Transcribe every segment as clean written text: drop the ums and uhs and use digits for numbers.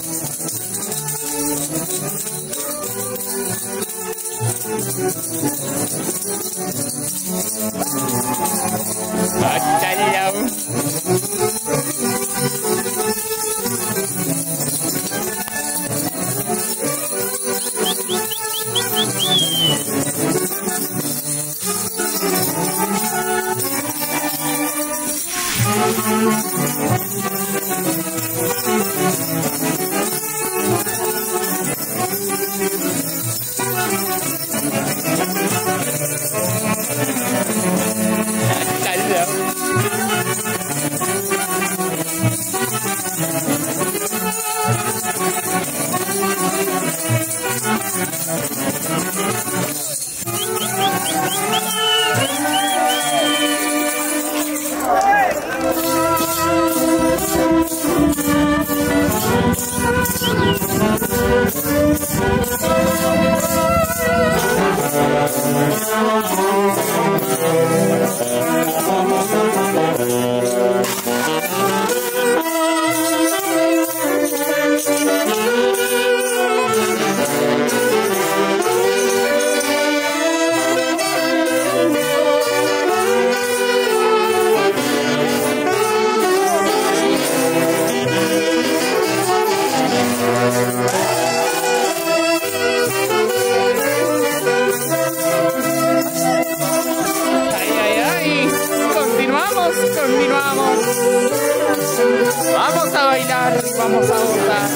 Vamos a bailar, vamos a gozar.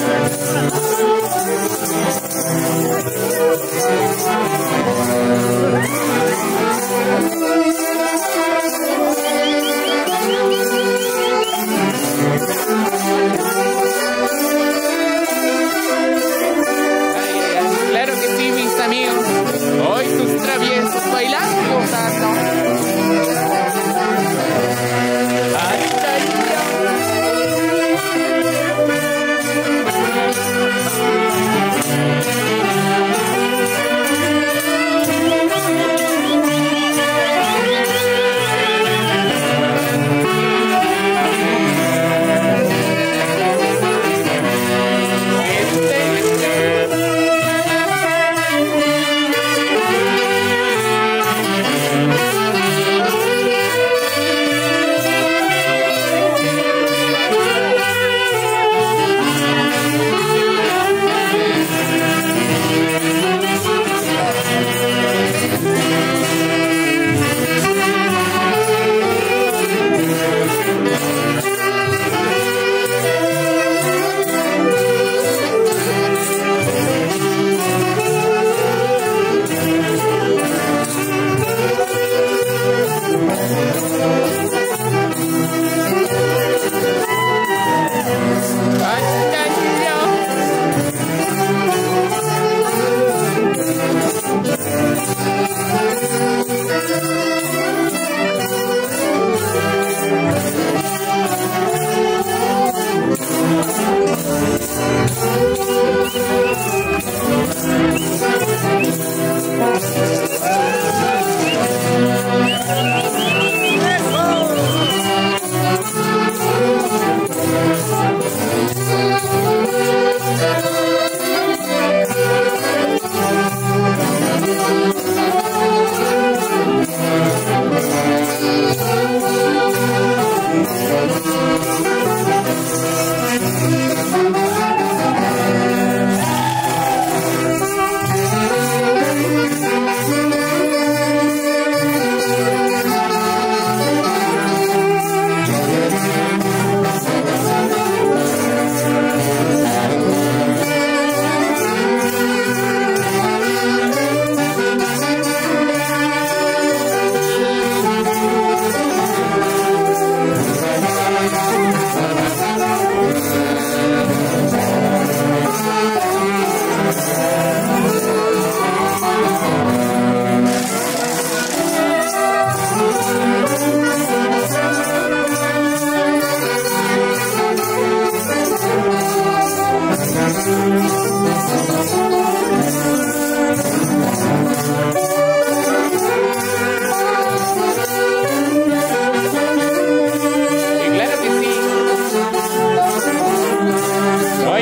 Claro que sí, mis amigos. Hoy tus traviesos bailando y gozando.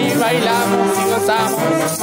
ahí bailamos y gozamos.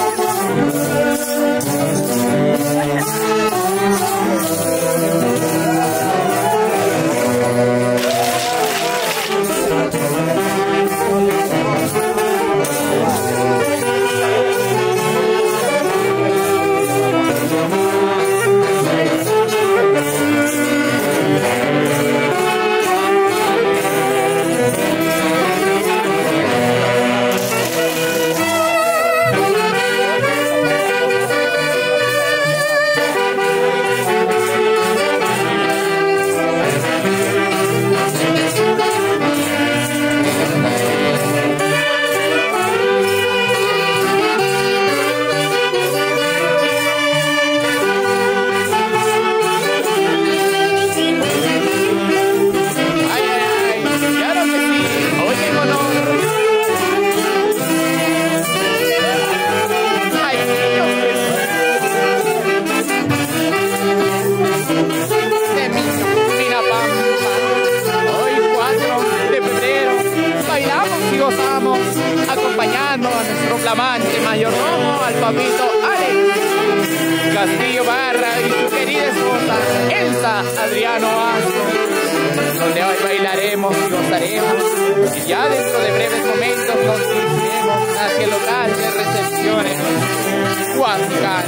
Acompañando a nuestro flamante mayordomo, al papito Alex Castillo Barra y su querida esposa Elsa Adriano Astro, donde hoy bailaremos y gozaremos, y ya dentro de breves momentos nos dirigiremos hacia el local de recepciones Huascan.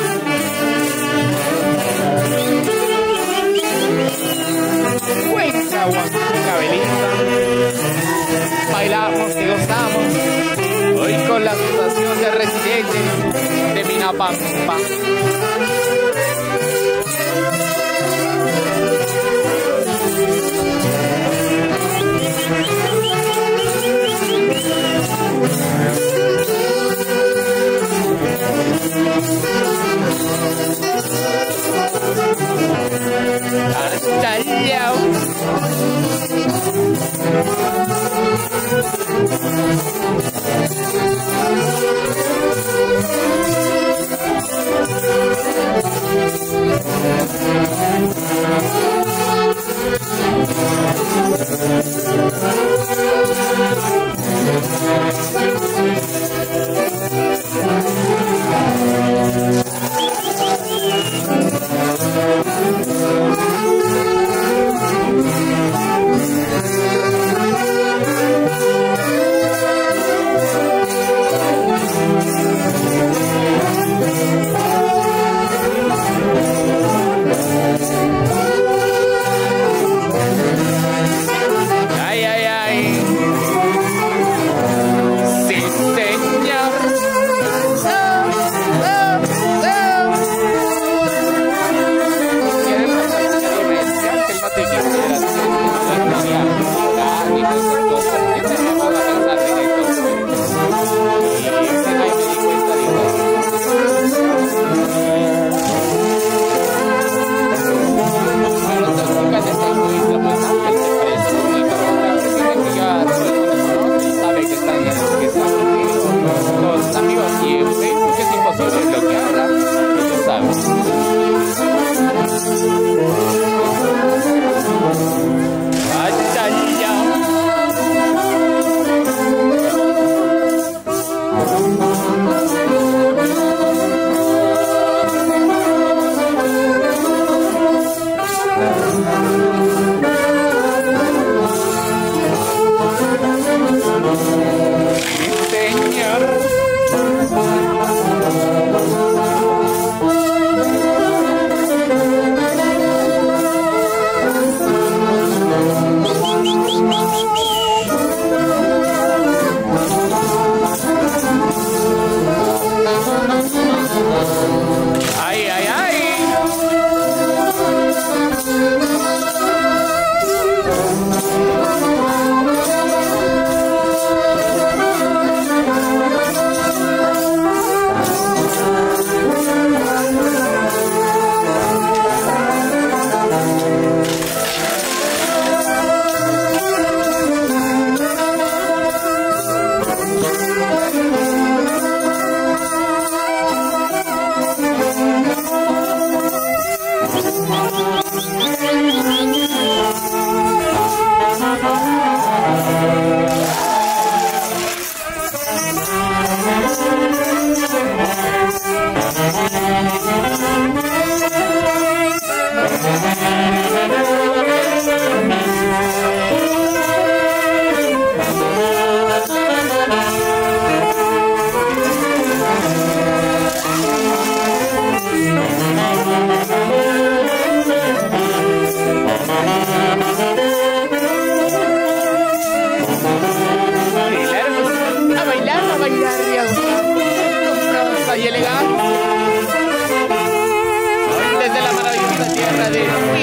Cuenca Huasca Belita. Bailamos y gozamos hoy con la asociación de residentes de Minapampa. Hasta luego.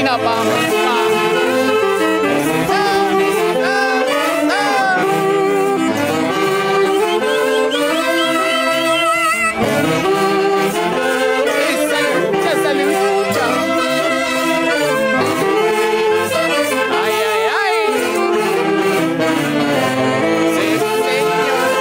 la pampa. Esa lucha. Ay, ay, ay. Sí, señor.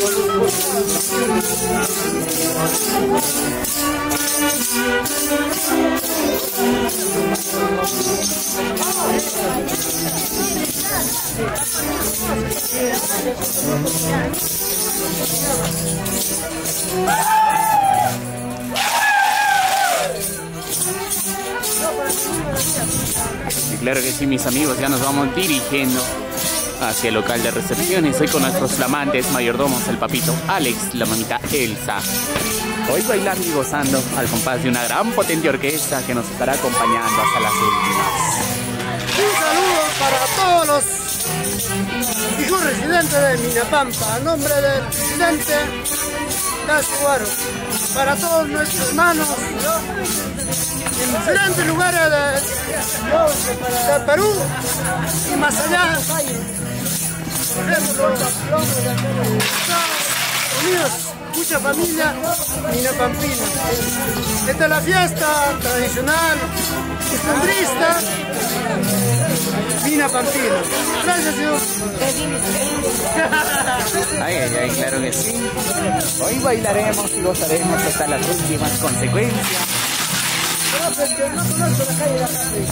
Y claro que sí, mis amigos, ya nos vamos dirigiendo hacia el local de recepciones. Hoy con nuestros flamantes mayordomos, el papito Alex, la mamita Elsa. Hoy bailando y gozando al compás de una gran potente orquesta que nos estará acompañando hasta las últimas. Un saludo para todos los hijos residentes de Minapampa, a nombre del presidente Casiguaro, para todos nuestros hermanos en diferentes lugares de Perú y más allá. Por ejemplo, Estados Unidos, mucha familia minapampina. Esta es la fiesta tradicional, costumbrista, minapampina. Gracias, Dios. Ay, ay, ay, claro que sí. Hoy bailaremos y gozaremos hasta las últimas consecuencias. No conozco la calle de la calle.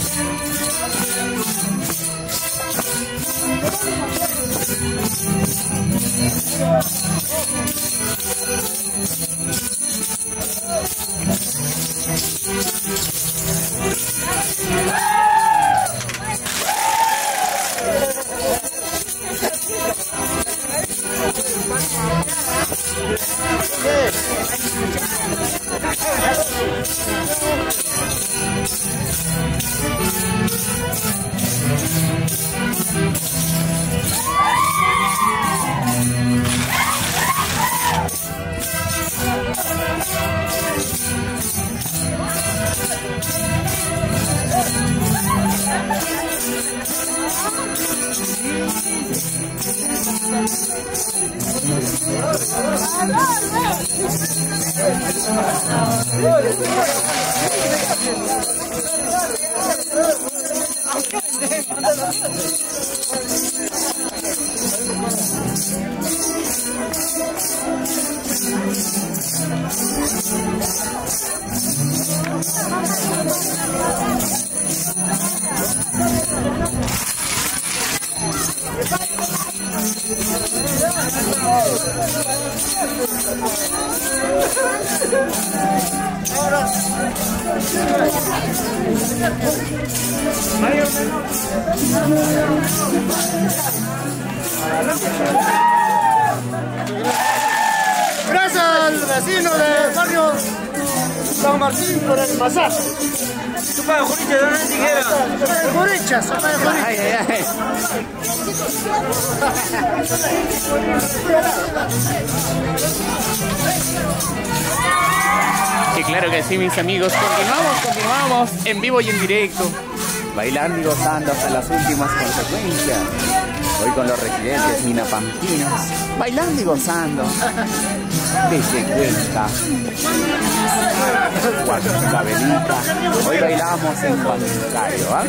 Gracias al vecino del barrio San Martín por el masaje. Sopa de juricha, ¿de dónde tijera? Sopa de juricha, sopa de juricha. Ay, ay, ay. Y claro que sí, mis amigos, continuamos en vivo y en directo, bailando y gozando hasta las últimas consecuencias. Hoy con los residentes minapampinos, bailando y gozando desde Cuenca, Huancavelica. Hoy bailamos en Huancayo, ¿ah?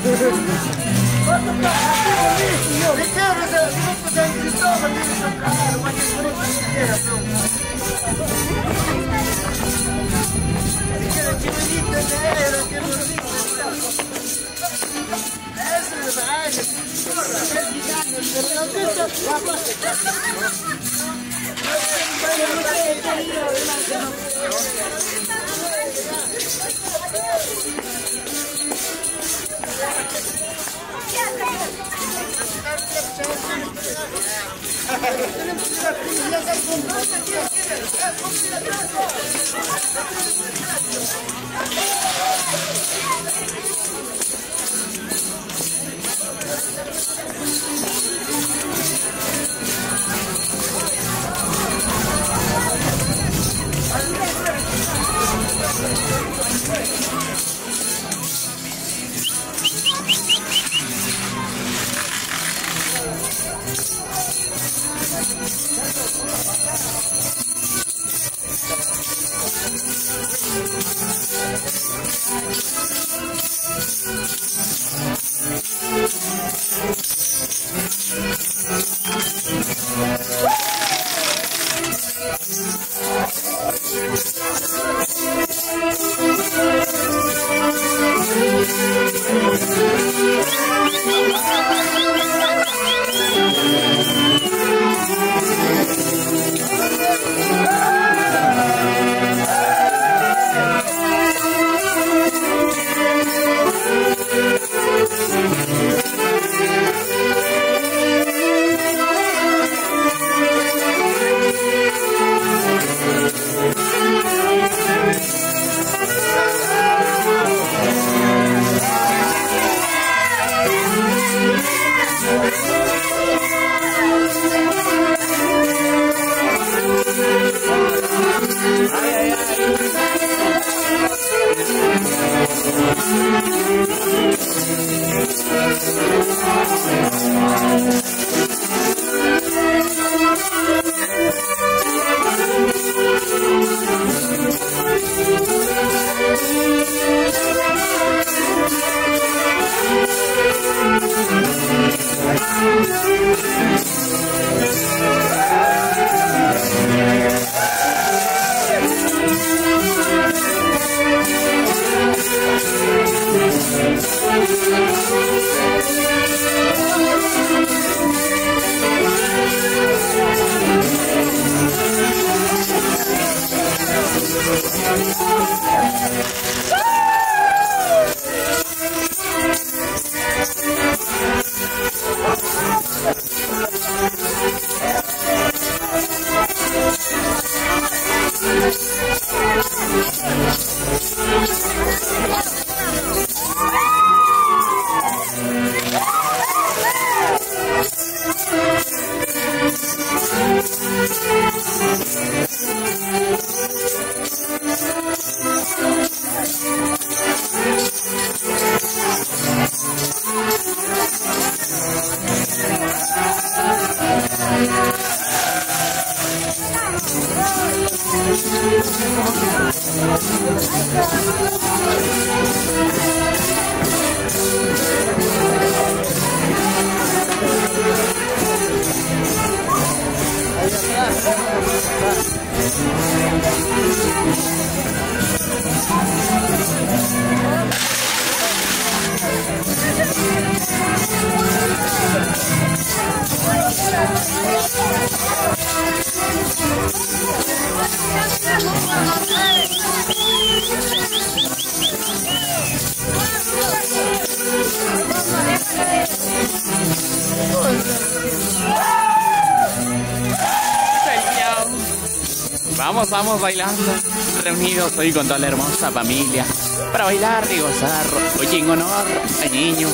Vamos bailando, reunidos hoy con toda la hermosa familia, para bailar y gozar, hoy en honor al niño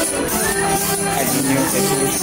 Jesús.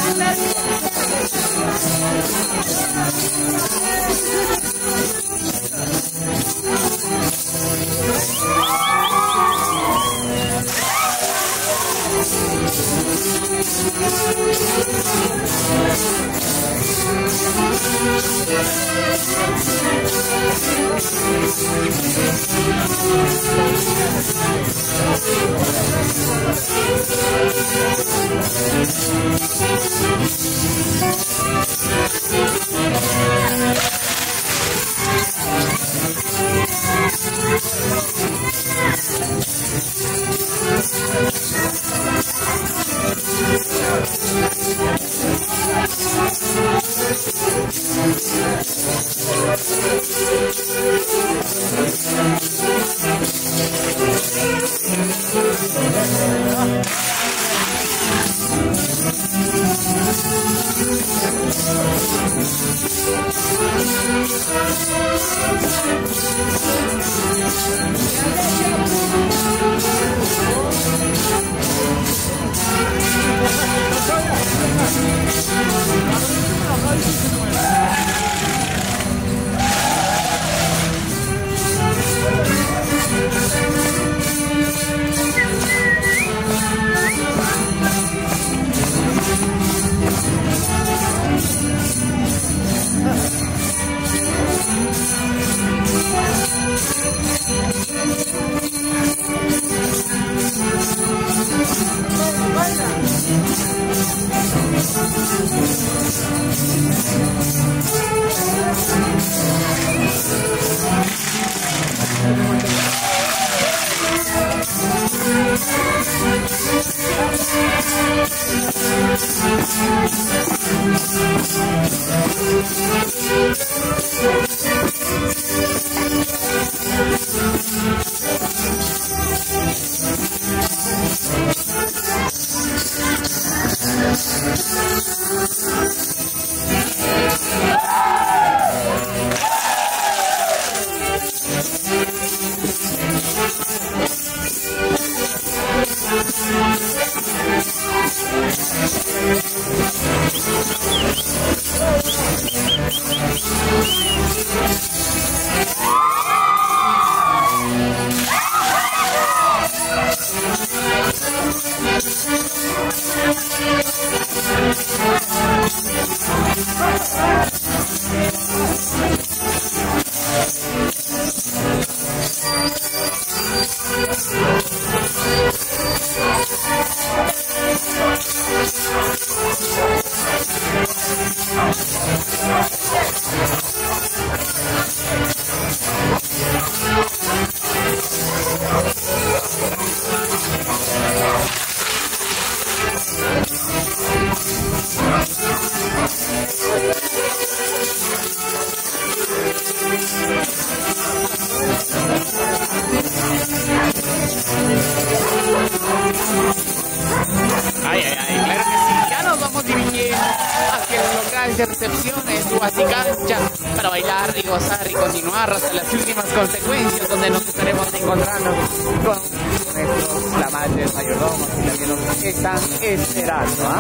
gozar y continuar hasta las últimas consecuencias, donde nos estaremos encontrando con nuestros flamantes mayordomos que también nos están esperando, ¿ah?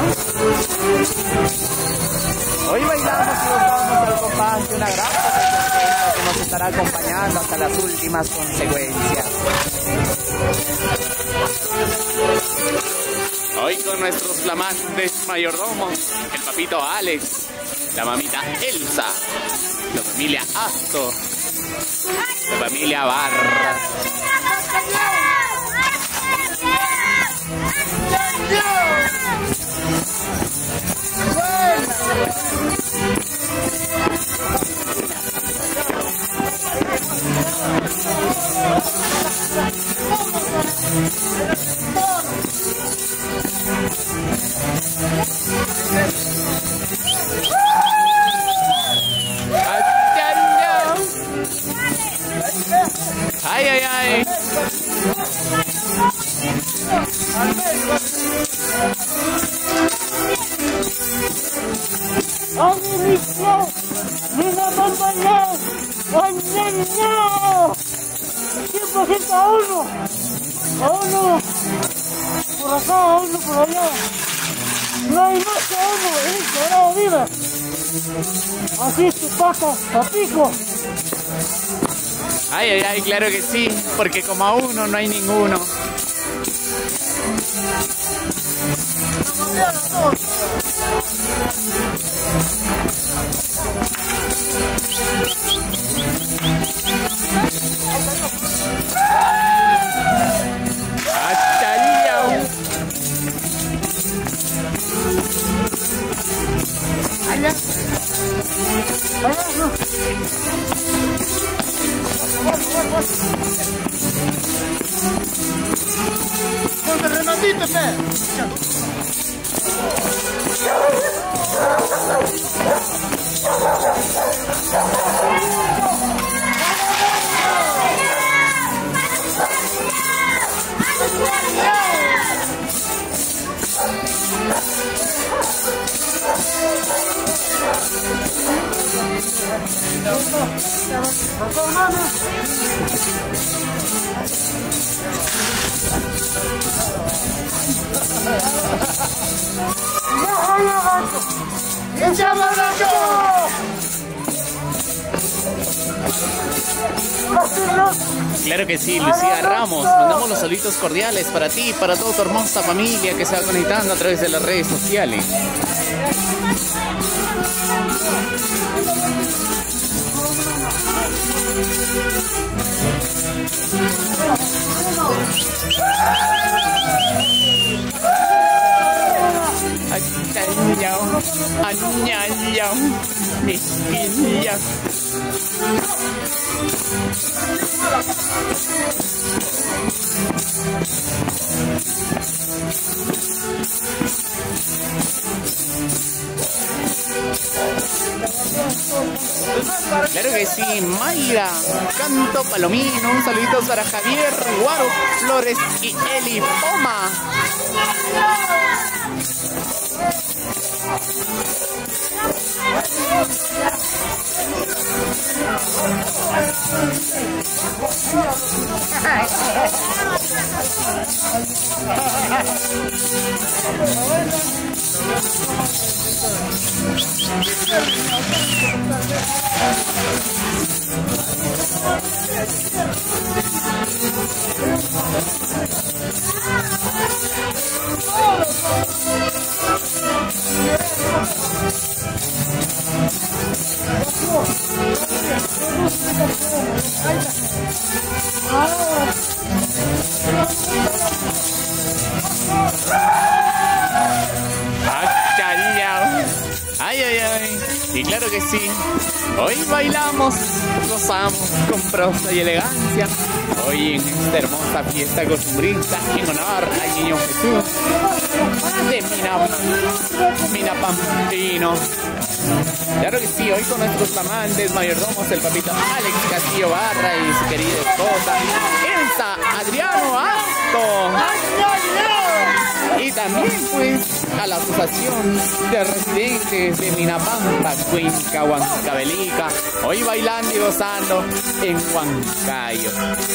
Hoy bailamos y nos vamos al compás de una gran orquesta que nos estará acompañando hasta las últimas consecuencias. Hoy con nuestros flamantes mayordomos, el papito Alex, la mamita Elsa, la familia Astor, la familia Barra. Ay, ay, ay. ¡Mira, compañero! ¡Compañero! 100% a uno. A uno por acá, a uno por allá. No hay más que uno, ahora vive. Así se pasa, papico. Ay, ay, ay, claro que sí, porque como a uno no hay ninguno. Con el rematito, Claro que sí, Lucía Ramos, mandamos los saludos cordiales para ti y para toda tu hermosa familia que se va conectando a través de las redes sociales. Añañao, mis pillas. Claro que sí, Mayra, Canto Palomino, un saludito para Javier, Guaro, Flores y Eli Poma. Ay, ay, ay. Y claro que sí. Hoy bailamos, gozamos con prosa y elegancia. Hoy en esta hermosa fiesta costumbrista en honor al Niño Jesús de Minapampino. Claro que sí, hoy con nuestros amantes mayordomos, el papito Alex Castillo Barra y su querida esposa Elsa Adriano. Pasto. Y también pues a la Asociación de Residentes de Minapampa, Cuenca, Huancavelica, hoy bailando y gozando en Huancayo.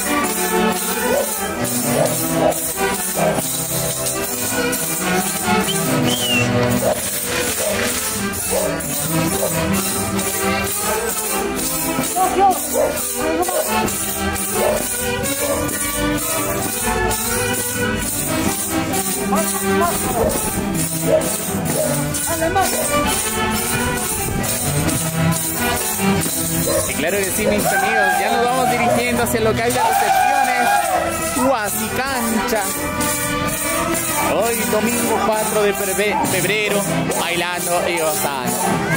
Y claro que sí, mis amigos, ya nos vamos dirigiendo hacia el local de recepciones Huasicancha. Hoy domingo 4 de febrero, bailando y gozando.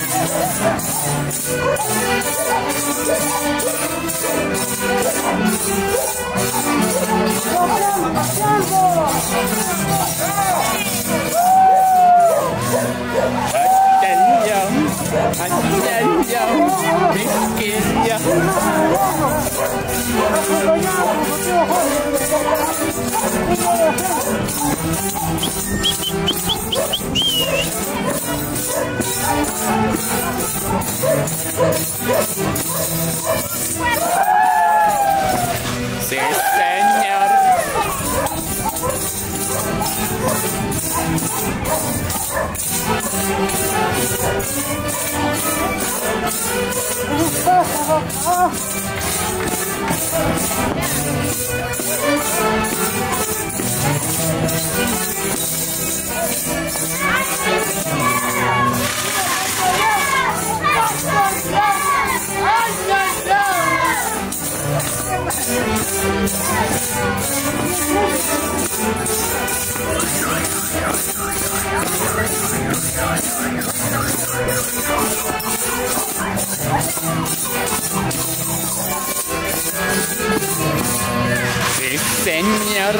Sí, señor. Sí, señor.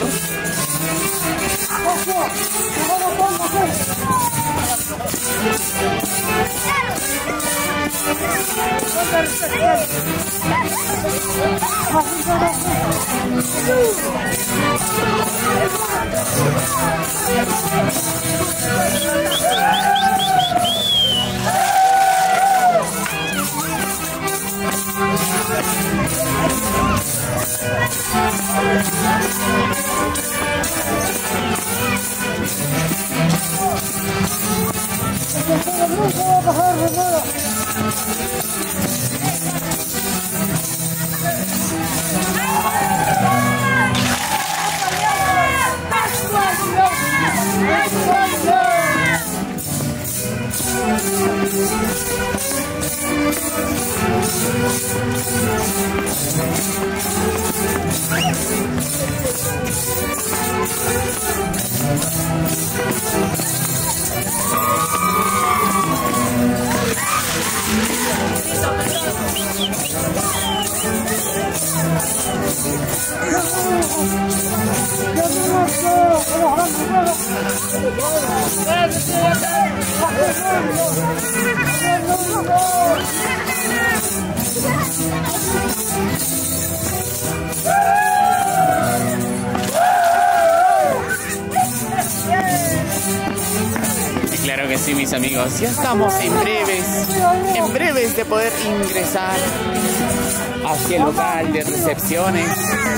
Y claro que sí, mis amigos, ya estamos en breves de poder ingresar hacia el local de recepciones.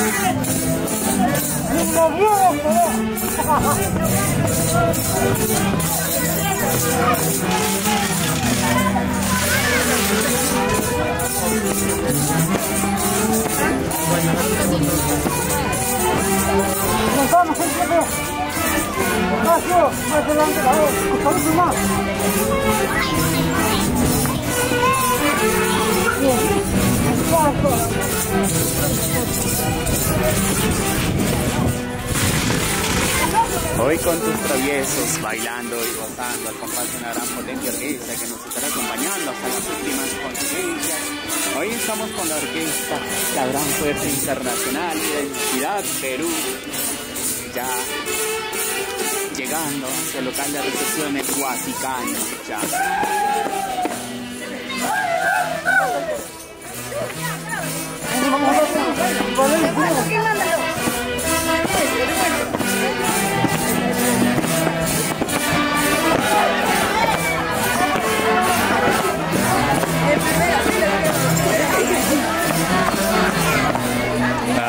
Nos vamos, gente. Más adelante, más. Hoy con tus traviesos, bailando y gozando al compás de una gran potente orquesta que nos estará acompañando hasta las últimas consecuencias. Hoy estamos con la orquesta, la gran fuerza internacional, Identidad Perú, ya llegando hacia el local de recepciones Huasicancha.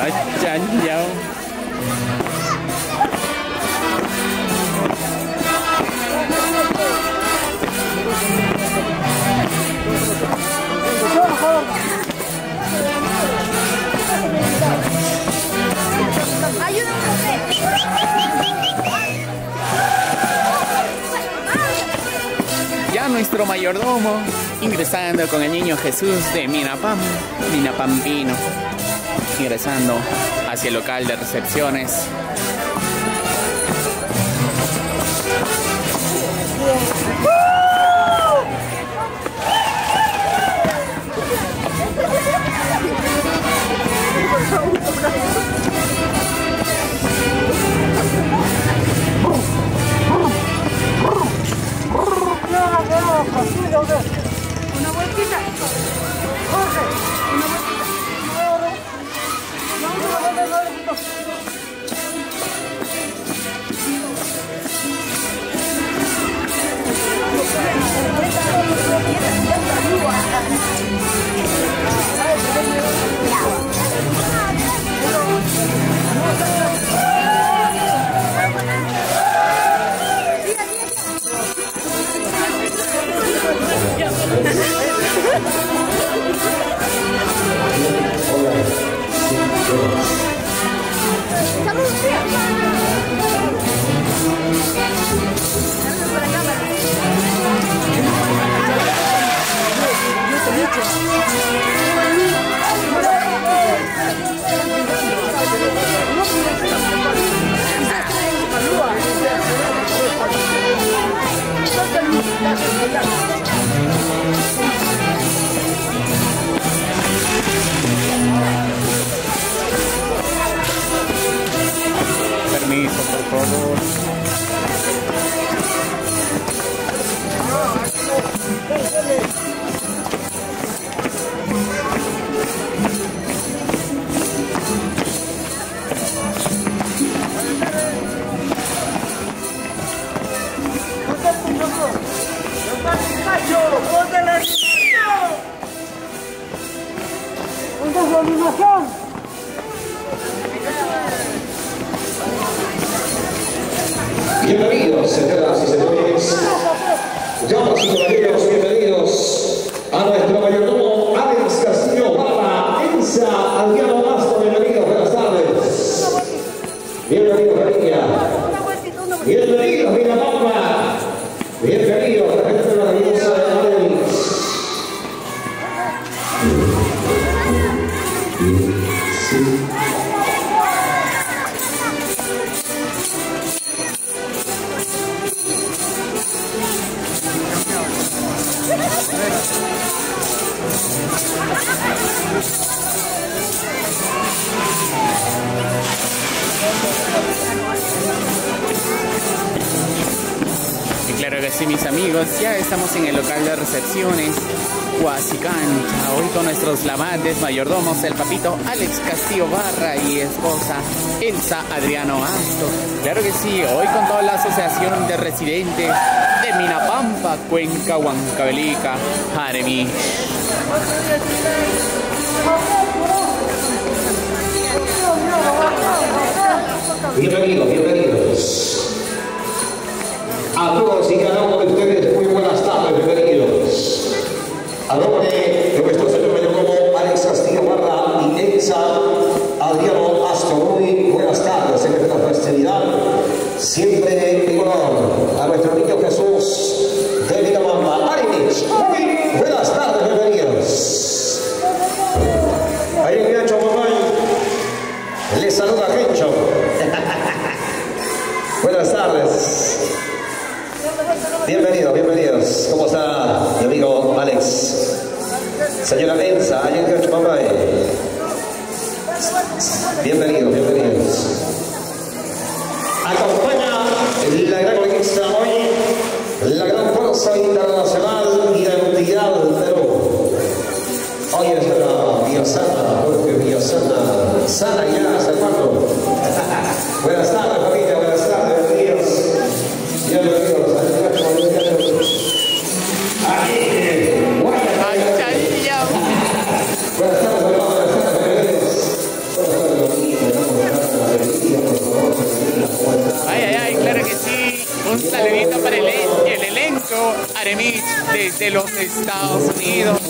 Chan Yao. Ya nuestro mayordomo ingresando con el niño Jesús de Minapampino, ingresando hacia el local de recepciones. Una vueltita. Jorge, una vueltita. Permiso, por favor. Bienvenidos, señoras y señores, damas y caballeros, bienvenidos a nuestro mayordomo Alex Castillo Barra, Elsa Adriano Mastro, bienvenidos, buenas tardes. Bienvenidos, María. Bienvenidos, Minapampa. Bienvenidos, la gente maravillosa de Alex. Y claro que sí, mis amigos, ya estamos en el local de recepciones Huasicancha, hoy con nuestros lavantes mayordomos, el papito Alex Castillo Barra y esposa Elsa Adriano Astor. Claro que sí, hoy con toda la asociación de residentes de Minapampa, Cuenca, Huancavelica, Jaremí. Bienvenidos, bienvenidos. A todos y cada uno de ustedes, muy buenas tardes, bienvenidos. A nombre de nuestro señor mayordomo Alex Castillo Barra y Elsa Adriano Astro, muy buenas tardes en esta festividad. Siempre en honor a nuestro niño Jesús de Minapampa. Arinich, muy buenas tardes, bienvenidos. Ahí en Gancho, mamá. Les saluda Gencho. Buenas tardes. Bienvenidos, bienvenidos. ¿Cómo está mi amigo Alex? Señora Elsa, allá en Cachupamay. Bienvenidos, bienvenidos. Acompaña la gran orquesta hoy, la gran fuerza internacional y la entidad del Perú. Hoy es una Villasana, porque Villasana, sana ya, ¿hasta cuándo? Buenas tardes, familia, buenas tardes, bienvenidos. Bienvenidos. Buenas tardes, hermano, buenas tardes, bienvenidos. Buenas tardes. desde los Estados Unidos.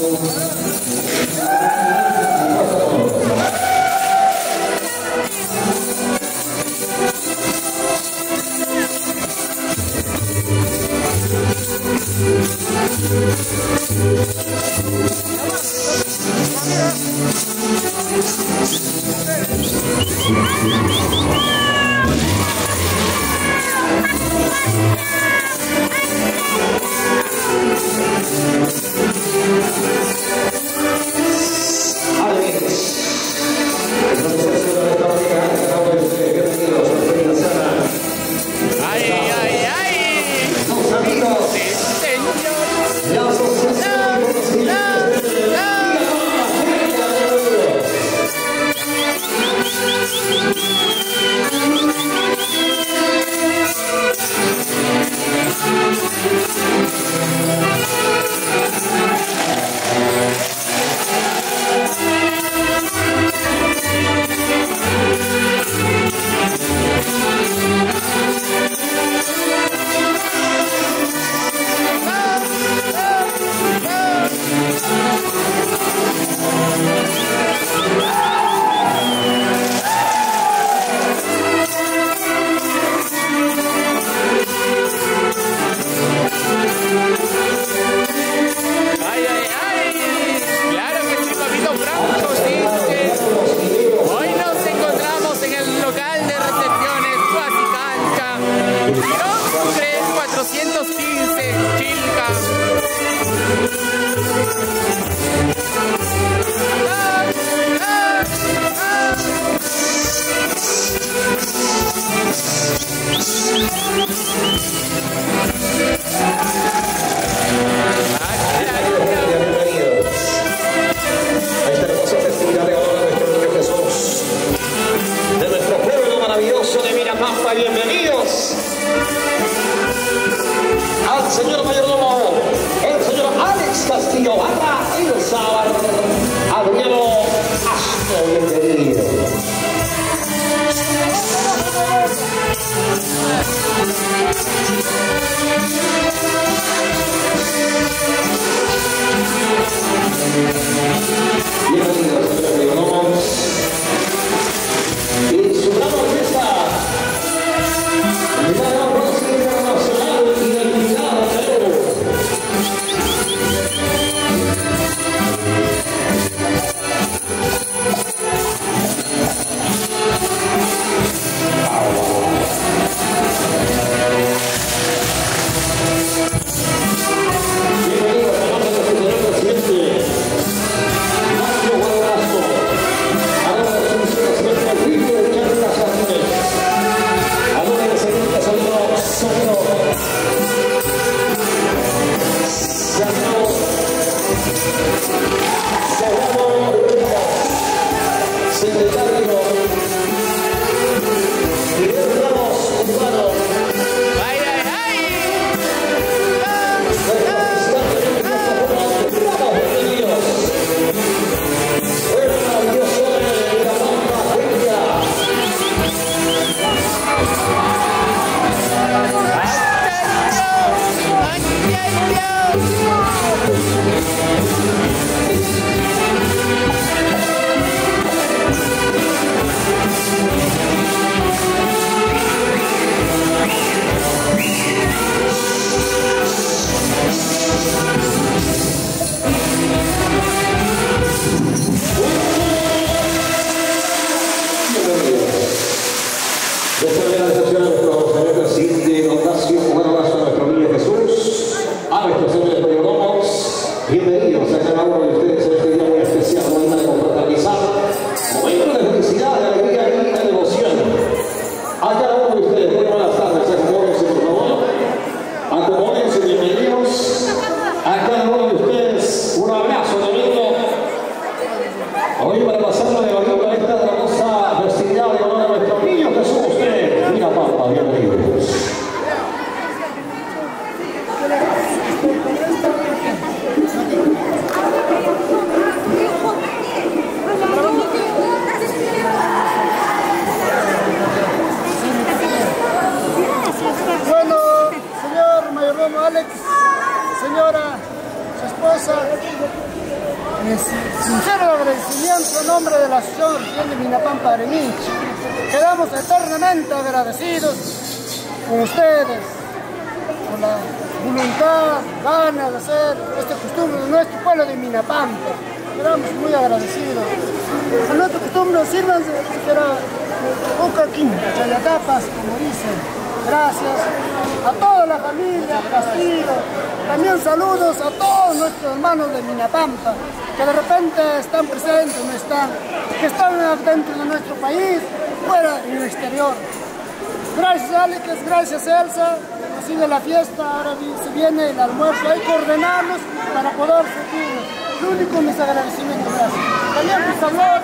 nombre de la Asociación de Minapampa Aremincha, quedamos eternamente agradecidos con ustedes, por la voluntad, ganas de hacer esta costumbre de nuestro pueblo de Minapampa. Quedamos muy agradecidos. A nuestra costumbre, sírvanse, siquiera un chayatapas, como dicen. Gracias a toda la familia Castillo. También saludos a todos nuestros hermanos de Minapampa, que de repente están presentes, no están, que están dentro de nuestro país, fuera en el exterior. Gracias Alex, gracias Elsa. Sigue la fiesta, ahora se viene el almuerzo, hay que ordenarnos para poder seguir. Lo único mis agradecimientos, gracias. También mis saludos.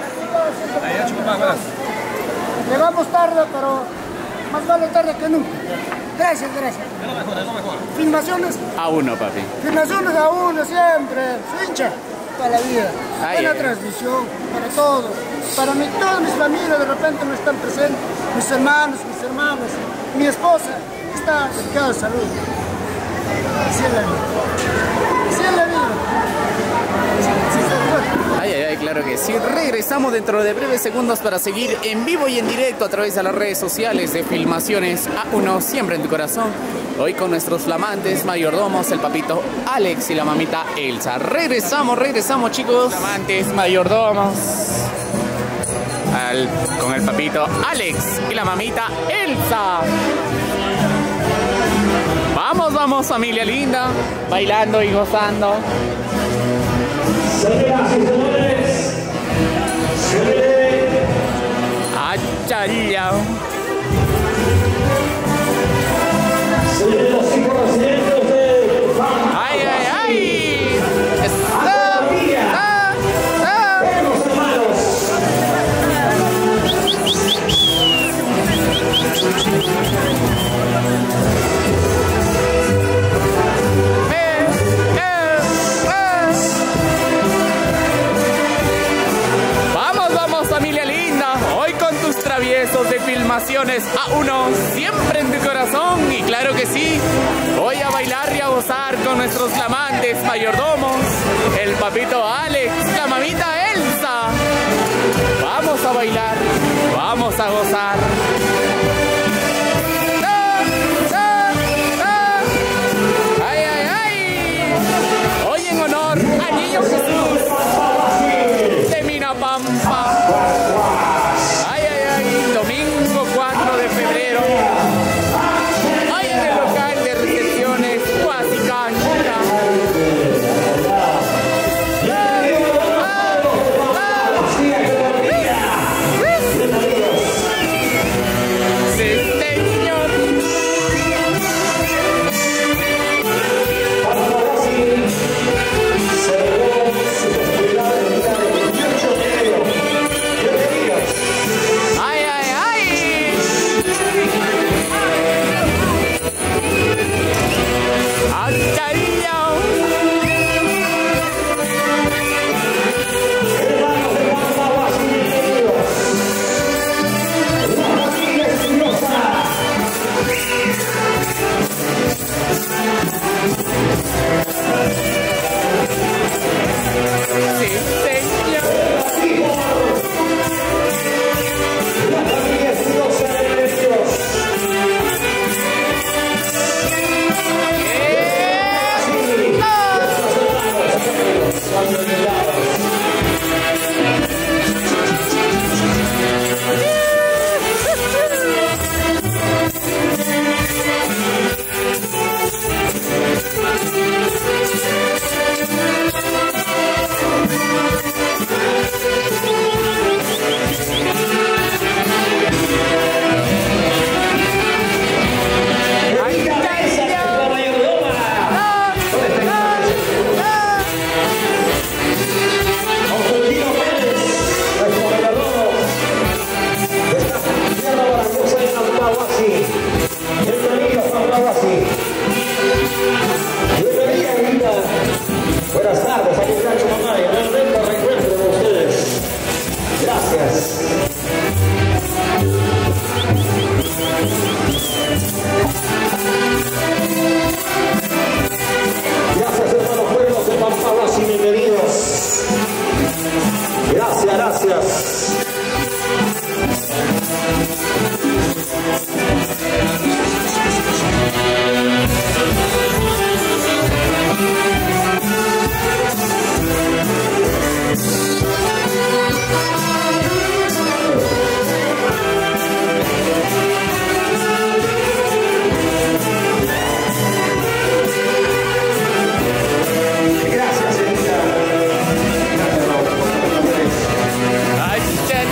Llegamos tarde, pero más vale tarde que nunca. Gracias, gracias. Filmaciones. A uno, papi. Filmaciones a uno siempre. Su hincha toda la vida. Buena transmisión para todos. Para mí, todas mis familias de repente no están presentes. Mis hermanos, mis hermanas, mi esposa. Está dedicado a salud. Así es la vida. Así es la vida. Ay, ay, ay, claro que sí. Regresamos dentro de breves segundos para seguir en vivo y en directo a través de las redes sociales de Filmaciones A1, siempre en tu corazón. Hoy con nuestros flamantes mayordomos, el papito Alex y la mamita Elsa. Regresamos chicos. Flamantes mayordomos. Con el papito Alex y la mamita Elsa. Vamos familia linda, bailando y gozando. Señoras y señores, ¡Achaya! señoras y conocimientos de ¡Ay, ay, ay! los hermanos. Vamos familia linda, hoy con tus traviesos de Filmaciones A1, siempre en tu corazón. Y claro que sí, voy a bailar y a gozar con nuestros flamantes mayordomos, el papito Alex, la mamita Elsa. Vamos a bailar, vamos a gozar. ¡Ay, ay, ay! Hoy en honor a Niño Jesús de Minapampa. Ay, ay, ay, domingo 4 de febrero. Hoy en el local de recepciones Huasicancha. Gracias. Gracias. Ay,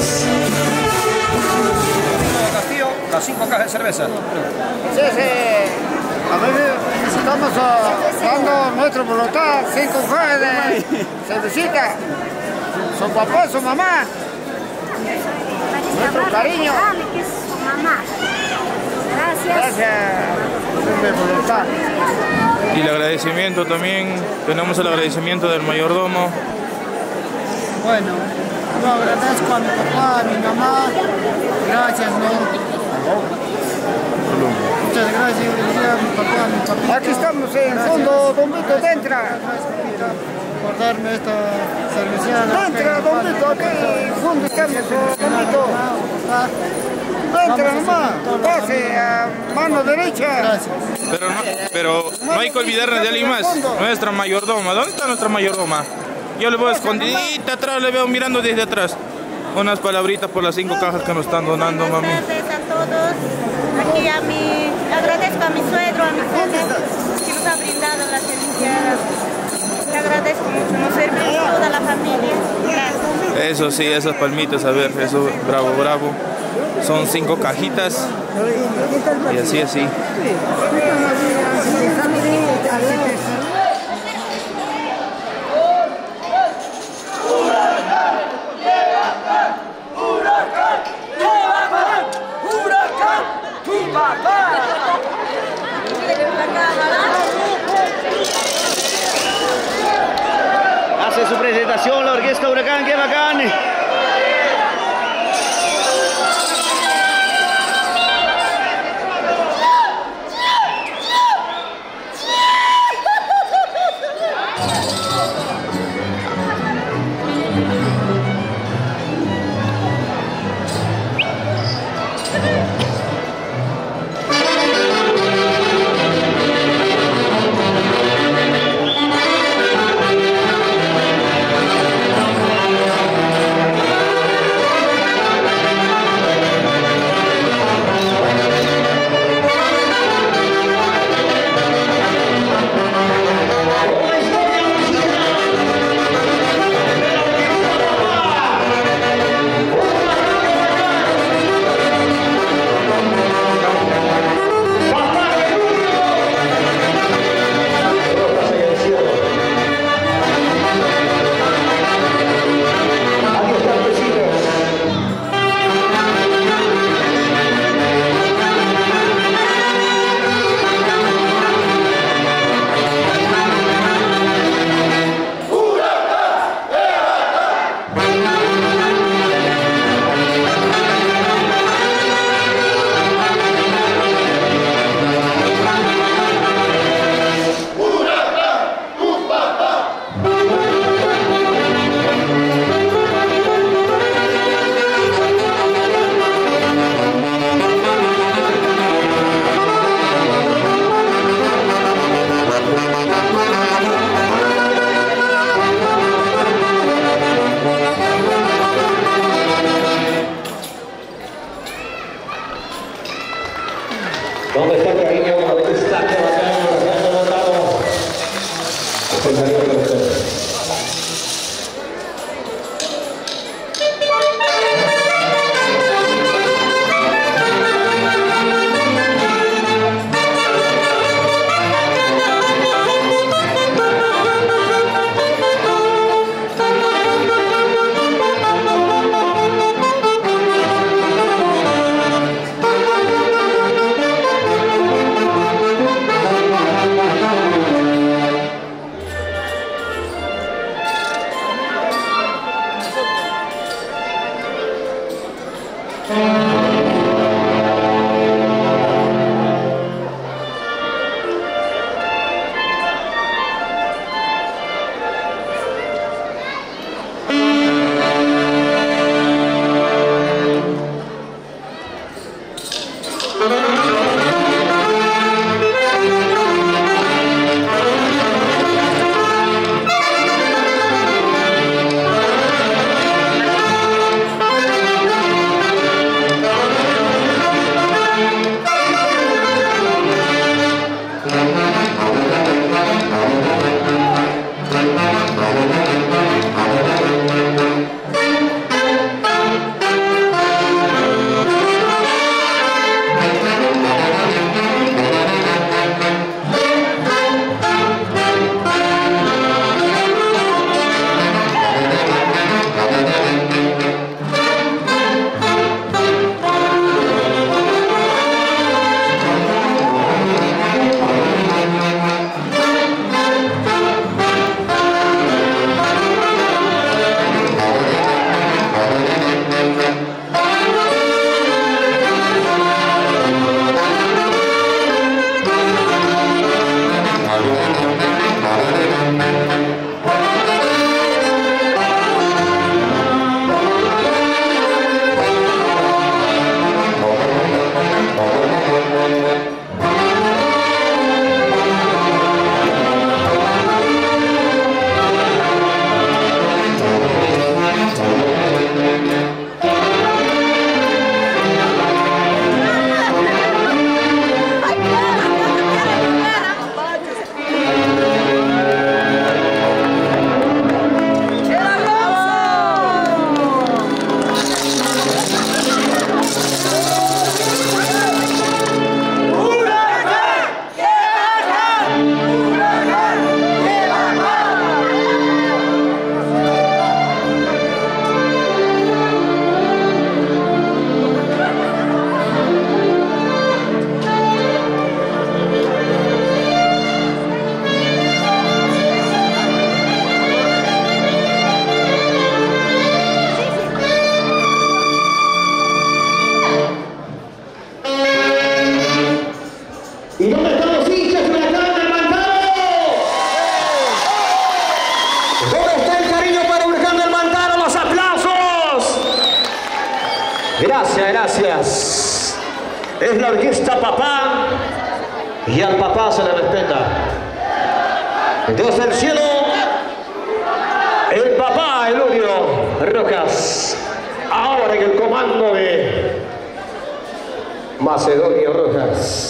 Castillo, las 5 cajas de cerveza. Sí, sí. A ver, estamos dando nuestra voluntad, 5 cajas de cervecita. Su papá, su mamá. Nuestro cariño. Que es su mamá. Gracias. Gracias. De voluntad. Y el agradecimiento también, tenemos el agradecimiento del mayordomo. Bueno, yo agradezco a mi papá, a mi mamá. Gracias, ¿no? Muchas gracias, a mi papá, a mi papá. Aquí estamos en el fondo, Don Vito, dentro. Por darme esta cerveceada. Dentro, Don Vito, aquí en el fondo estamos, Don Vito. Dentro nomás, pase a mano derecha. Gracias. Pero no hay que olvidarnos de alguien más, nuestra mayordoma. ¿Dónde está nuestra mayordoma? Yo le veo escondidita atrás, le veo mirando desde atrás. Unas palabritas por las 5 cajas que nos están donando, mami. Buenas tardes a todos. Aquí agradezco a mi suegro, a mi jefe, que nos ha brindado la cerveceada. Le agradezco mucho, nos sirve toda la familia. Gracias. Eso sí, esas palmitas, a ver, eso, bravo, bravo. Son 5 cajitas. Y así, así. Hace su presentación la orquesta Huracán, qué bacán. ¿Dónde está el cariño? ¿Dónde está el bacán? ¿Dónde está el cariño para Huracán del Mantaro? ¡Los aplausos! Gracias, gracias. Es la orquesta Papá y al papá se le respeta. Dios del cielo, el papá Eludio Rojas, ahora en el comando de Macedonio Rojas.